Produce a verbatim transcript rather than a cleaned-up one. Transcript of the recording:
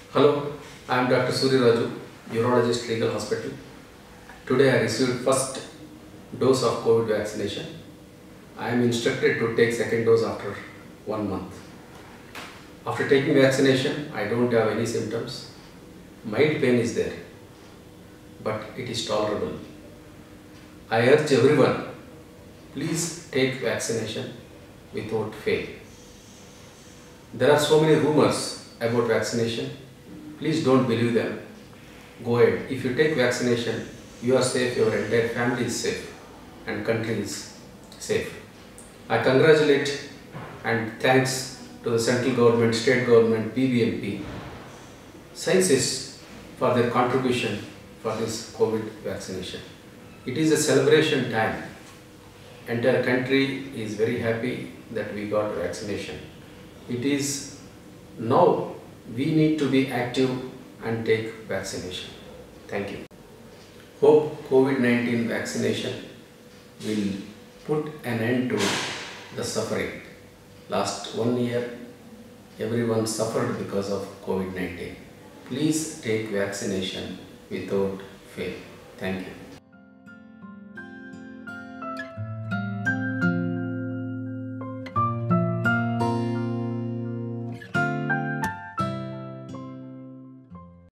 Hello, I am Doctor Surya Raju, Urologist, Legal Hospital. Today I received first dose of COVID vaccination. I am instructed to take second dose after one month. After taking vaccination, I don't have any symptoms. Mild pain is there, but it is tolerable. I urge everyone, please take vaccination without fail. There are so many rumors about vaccination. Please don't believe them. Go ahead. If you take vaccination, you are safe, your entire family is safe, and country is safe. I congratulate and thanks to the central government, state government, B B M P, scientists for their contribution for this COVID vaccination. It is a celebration time. Entire country is very happy that we got vaccination. It is now we need to be active and take vaccination. Thank you. Hope COVID nineteen vaccination will put an end to the suffering. Last one year, everyone suffered because of COVID nineteen. Please take vaccination without fail. Thank you.